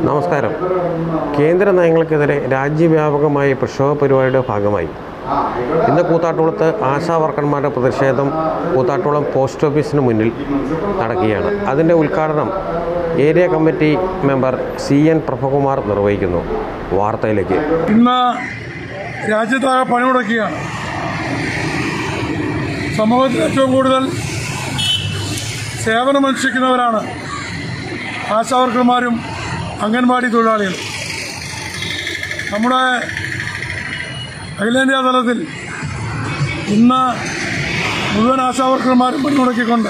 നമസ്കാരം. കേന്ദ്ര നയങ്ങൾക്കെതിരെ രാജ്യവ്യാപകമായ പ്രക്ഷോഭ പരിപാടിയുടെ ഭാഗമായി ഇന്ന് കൂത്താട്ടുകുളത്ത് ആശാ വർക്കർമാരുടെ പ്രതിഷേധം കൂത്താട്ടുകുളം പോസ്റ്റ് ഓഫീസിന് മുന്നിൽ നടക്കുകയാണ്. അതിൻ്റെ ഉദ്ഘാടനം area committee member CN Prabhakumar നിർവഹിക്കുന്നു. വാർത്തയിലേക്ക്. ഇന്ന് രാജ്യത്താകെ പണിമുടക്കുകയാണ്. സമൂഹത്തിൽ ഏറ്റവും കൂടുതൽ സേവനമനുഷ്ഠിക്കുന്നവരാണ് ആശാവർക്കർമാരും അംഗൻവാടി തൊഴിലാളികളും. നമ്മുടെ അഖിലേന്ത്യാ തലത്തിൽ ഇന്ന് മുഴുവൻ ആശാവർക്കർമാരും പണിമുടക്കിക്കൊണ്ട്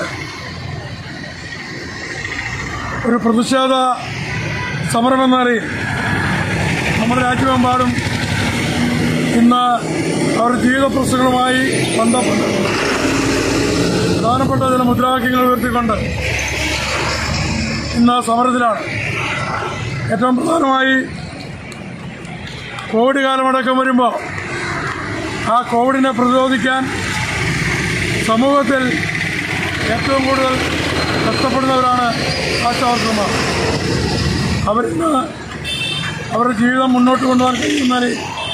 ഒരു പ്രതിഷേധ സമരമെന്ന നിലയിൽ നമ്മുടെ രാജ്യമെമ്പാടും ഇന്ന് അവരുടെ ജീവിത പ്രശ്നങ്ങളുമായി ബന്ധപ്പെട്ട് പ്രധാനപ്പെട്ട ചില മുദ്രാവാക്യങ്ങൾ ഉയർത്തിക്കൊണ്ട് ഇന്ന് സമരത്തിലാണ്. ഏറ്റവും പ്രധാനമായി കോവിഡ് കാലമടക്കം വരുമ്പോൾ ആ കോവിഡിനെ പ്രതിരോധിക്കാൻ സമൂഹത്തിൽ ഏറ്റവും കൂടുതൽ കഷ്ടപ്പെടുന്നവരാണ് ആശാവർക്കർമാർ. അവരിന്ന് അവരുടെ ജീവിതം മുന്നോട്ട് കൊണ്ടുപോകാൻ കഴിയുന്നാൽ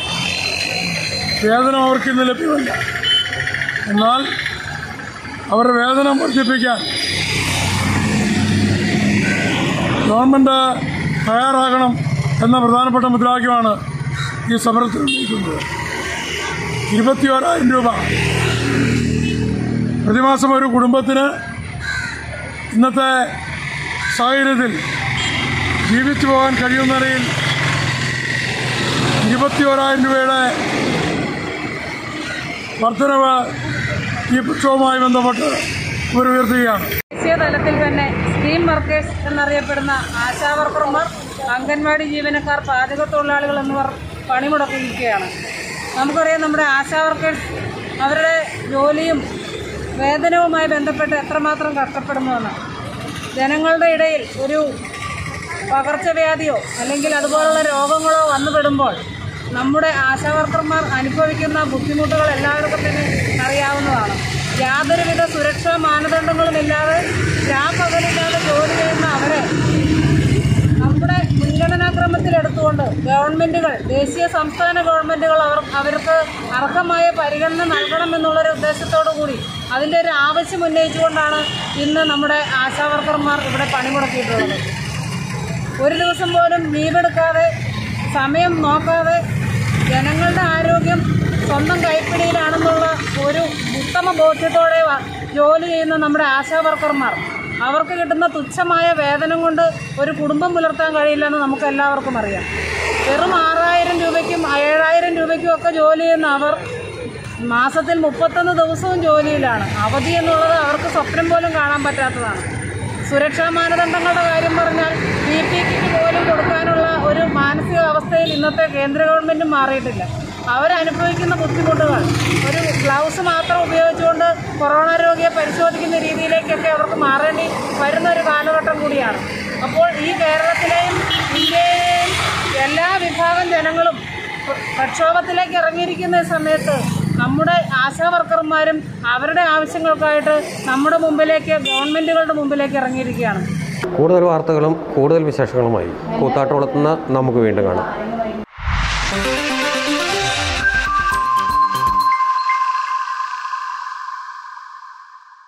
വേതനം അവർക്കിന്ന് ലഭ്യമല്ല. എന്നാൽ അവരുടെ വേതനം വർദ്ധിപ്പിക്കാൻ ഗവൺമെൻറ് തയ്യാറാകണം എന്ന പ്രധാനപ്പെട്ട മുദ്രാവാക്യമാണ് ഈ സമരത്തിൽ ഉന്നയിക്കുന്നത്. 21,000 രൂപ പ്രതിമാസം ഒരു കുടുംബത്തിന് ഇന്നത്തെ സാഹചര്യത്തിൽ ജീവിച്ചു പോകാൻ കഴിയുന്ന നിലയിൽ 21,000 രൂപയുടെ വർധനവ് ഈ പ്രക്ഷോഭവുമായി ബന്ധപ്പെട്ട് ഉയർത്തുകയാണ്. ദേശീയ തലത്തിൽ തന്നെ സ്കീം വർക്കേഴ്സ് എന്നറിയപ്പെടുന്ന ആശാവർക്കർമാർ, അംഗൻവാടി ജീവനക്കാർ, പാചക തൊഴിലാളികൾ എന്നിവർ പണിമുടക്കിയിരിക്കുകയാണ്. നമുക്കറിയാം, നമ്മുടെ ആശാവർക്കേഴ്സ് അവരുടെ ജോലിയും വേതനവുമായി ബന്ധപ്പെട്ട് എത്രമാത്രം കഷ്ടപ്പെടുന്നുവെന്ന്. ജനങ്ങളുടെ ഇടയിൽ ഒരു പകർച്ചവ്യാധിയോ അല്ലെങ്കിൽ അതുപോലുള്ള രോഗങ്ങളോ വന്നുപെടുമ്പോൾ നമ്മുടെ ആശാവർക്കർമാർ അനുഭവിക്കുന്ന ബുദ്ധിമുട്ടുകൾ എല്ലാവർക്കും തന്നെ അറിയാവുന്നതാണ്. യാതൊരുവിധ സുരക്ഷാ മാനദണ്ഡങ്ങളുമില്ലാതെ രാപ്പകലില്ലാതെ ജോലി ചെയ്യുന്ന അവരെ നമ്മുടെ മുൻഗണനാക്രമത്തിലെടുത്തുകൊണ്ട് ഗവൺമെൻറ്റുകൾ, ദേശീയ സംസ്ഥാന ഗവൺമെൻറ്റുകൾ അവർക്ക് അർഹമായ പരിഗണന നൽകണമെന്നുള്ളൊരു ഉദ്ദേശത്തോടു കൂടി അതിൻ്റെ ഒരു ആവശ്യം ഉന്നയിച്ചുകൊണ്ടാണ് ഇന്ന് നമ്മുടെ ആശാവർക്കർമാർ ഇവിടെ പണിമുടക്കിയിട്ടുള്ളത്. ഒരു ദിവസം പോലും ലീവെടുക്കാതെ, സമയം നോക്കാതെ ജനങ്ങളുടെ ആരോഗ്യം സ്വന്തം കൈപ്പിടിയിലാണെന്നുള്ള ഒരു ഉത്തമ ബോധ്യത്തോടെ ജോലി ചെയ്യുന്ന നമ്മുടെ ആശാവർക്കർമാർ, അവർക്ക് കിട്ടുന്ന തുച്ഛമായ വേതനം കൊണ്ട് ഒരു കുടുംബം പുലർത്താൻ കഴിയില്ലെന്ന് നമുക്ക് എല്ലാവർക്കും അറിയാം. വെറും 6,000 രൂപയ്ക്കും 7,000 രൂപയ്ക്കും ഒക്കെ ജോലി ചെയ്യുന്ന അവർ മാസത്തിൽ 31 ദിവസവും ജോലിയിലാണ്. അവധി എന്നുള്ളത് അവർക്ക് സ്വപ്നം പോലും കാണാൻ പറ്റാത്തതാണ്. സുരക്ഷാ മാനദണ്ഡങ്ങളുടെ കാര്യം പറഞ്ഞാൽ PPE കിറ്റ് പോലും കൊടുക്കാനുള്ള ഒരു മാനസികാവസ്ഥയിൽ ഇന്നത്തെ കേന്ദ്ര ഗവൺമെൻറ് മാറിയിട്ടില്ല. അവരനുഭവിക്കുന്ന ബുദ്ധിമുട്ടുകൾ, ഒരു ഗ്ലൗസ് മാത്രം ഉപയോഗിച്ചുകൊണ്ട് കൊറോണ രോഗിയെ പരിശോധിക്കുന്ന രീതിയിലേക്കൊക്കെ അവർക്ക് മാറേണ്ടി വരുന്ന ഒരു കാലഘട്ടം കൂടിയാണ്. അപ്പോൾ ഈ കേരളത്തിലെയും ഇന്ത്യയിലെയും എല്ലാ വിഭാഗം ജനങ്ങളും പ്രക്ഷോഭത്തിലേക്ക് ഇറങ്ങിയിരിക്കുന്ന സമയത്ത് നമ്മുടെ ആശാവർക്കർമാരും അവരുടെ ആവശ്യങ്ങൾക്കായിട്ട് നമ്മുടെ മുമ്പിലേക്ക്, ഗവൺമെൻറ്റുകളുടെ മുമ്പിലേക്ക് ഇറങ്ങിയിരിക്കുകയാണ്. കൂടുതൽ വാർത്തകളും കൂടുതൽ വിശേഷങ്ങളുമായി കൂത്താട്ടുകുളത്തുനിന്ന് നമുക്ക് വീണ്ടും കാണാം.